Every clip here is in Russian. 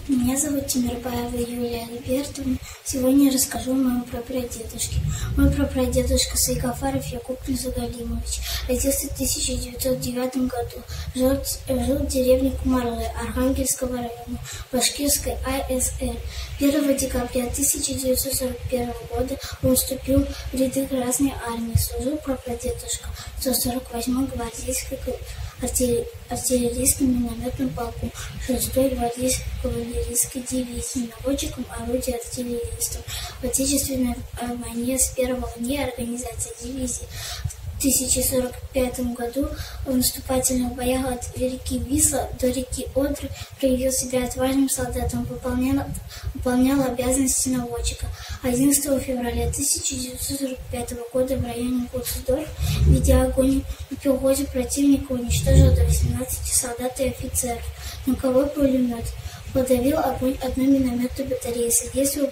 Меня зовут Тимирбаева Юлия Альбертовна. Сегодня я расскажу о моем прапрадедушке. Мой прапрадедушка Сайгафаров Якуб Музагалимович родился в 1909 году. Жил в деревне Кумарлы Архангельского района Башкирской АСР. 1 декабря 1941 года он вступил в ряды Красной армии. Служил прапрадедушка в 148-й гвардейской артиллерийском минометном полку 6-й гвардейской кавалерийской дивизии, наводчиком орудия артиллеристов. В Отечественной войне с первого дня организации дивизии в 1045 году в наступательных боях от реки Висла до реки Одры проявил себя отважным солдатом, выполнял обязанности наводчика. 11 февраля 1945 года в районе Куцдорф, ведя огонь по пехоте противника, уничтожил до 18 солдат и офицеров. Танковой пулемет подавил огонь одной минометной батареи, содействовал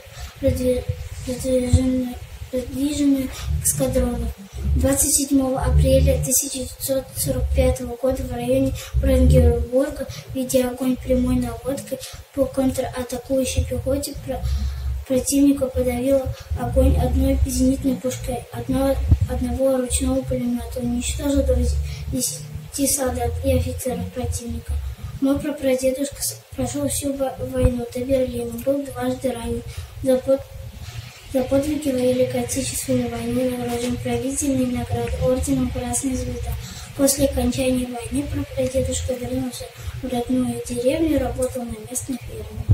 продвижению эскадронов. 27 апреля 1945 года в районе Бранденбурга, ведя огонь прямой наводкой по контратакующей пехоте, противника подавил огонь одной зенитной пушкой, одного ручного пулемета, уничтожил до 10 солдат и офицеров противника. Мой прапрадедушка прошел всю войну до Берлина, был дважды ранен. За подвиги во Великой Отечественной войне награжден правительной наградой орденом Красной Звезды. После окончания войны прапрадедушка вернулся в родную деревню и работал на местной ферме.